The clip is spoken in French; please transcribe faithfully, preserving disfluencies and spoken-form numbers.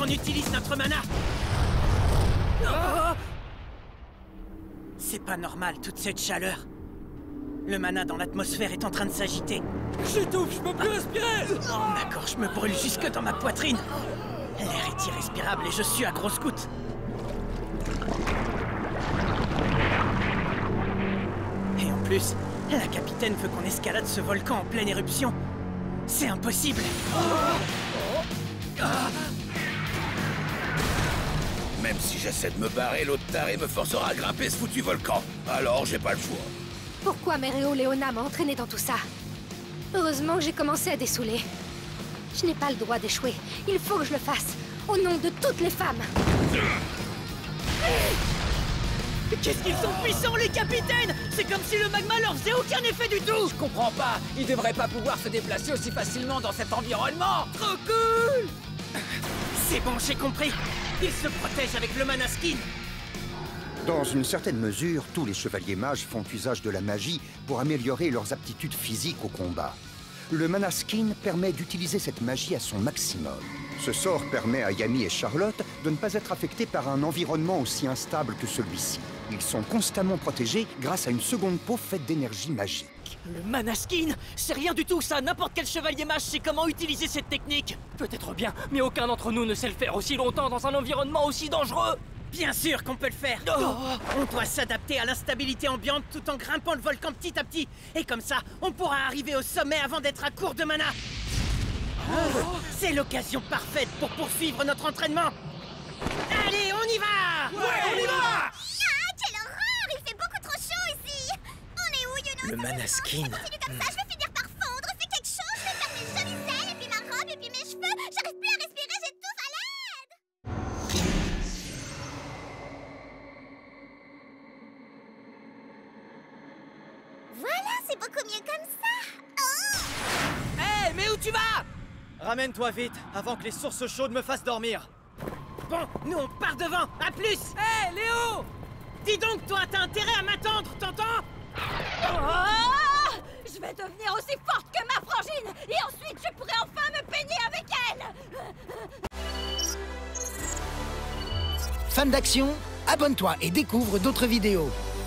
utilise notre mana. Oh, c'est pas normal, toute cette chaleur. Le mana dans l'atmosphère est en train de s'agiter. J'étouffe, je peux plus respirer. D'accord, je me brûle jusque dans ma poitrine. L'air est irrespirable et je suis à grosse gouttes. Et en plus, la capitaine veut qu'on escalade ce volcan en pleine éruption. C'est impossible. Même si j'essaie de me barrer, l'autre taré me forcera à grimper ce foutu volcan. Alors j'ai pas le choix. Pourquoi Mereo Leona m'a entraîné dans tout ça? Heureusement que j'ai commencé à dessouler. Je n'ai pas le droit d'échouer. Il faut que je le fasse. Au nom de toutes les femmes. Qu'est-ce qu'ils sont puissants, les capitaines! C'est comme si le magma leur faisait aucun effet du tout! Je comprends pas. Ils devraient pas pouvoir se déplacer aussi facilement dans cet environnement. Trop cool! C'est bon, j'ai compris. Ils se protègent avec le mana skin. Dans une certaine mesure, tous les chevaliers mages font usage de la magie pour améliorer leurs aptitudes physiques au combat. Le mana skin permet d'utiliser cette magie à son maximum. Ce sort permet à Yami et Charlotte de ne pas être affectés par un environnement aussi instable que celui-ci. Ils sont constamment protégés grâce à une seconde peau faite d'énergie magique. Le mana skin, c'est rien du tout ça. N'importe quel chevalier mage sait comment utiliser cette technique. Peut-être bien, mais aucun d'entre nous ne sait le faire aussi longtemps dans un environnement aussi dangereux. Bien sûr qu'on peut le faire. Oh. On doit s'adapter à l'instabilité ambiante tout en grimpant le volcan petit à petit. Et comme ça, on pourra arriver au sommet avant d'être à court de mana. Oh. C'est l'occasion parfaite pour poursuivre notre entraînement. Allez, on y va! Ouais, on y va! Ah, quelle horreur! Il fait beaucoup trop chaud ici! On est où, Yuno? Le mana skin. Si ça continue comme ça, je vais finir par fondre! Fais quelque chose! Je vais perdre mes jolies ailes, et puis ma robe, et puis mes cheveux! J'arrive plus à respirer, j'étouffe, à l'aide! Voilà, c'est beaucoup mieux comme ça! Oh! Hé, hey, mais où tu vas? Ramène-toi vite, avant que les sources chaudes me fassent dormir. Bon, nous on part devant, à plus! Hé, hey, Léo! Dis donc, toi, t'as intérêt à m'attendre, t'entends? Oh, je vais devenir aussi forte que ma frangine! Et ensuite, je pourrai enfin me peigner avec elle! Fan d'action, abonne-toi et découvre d'autres vidéos.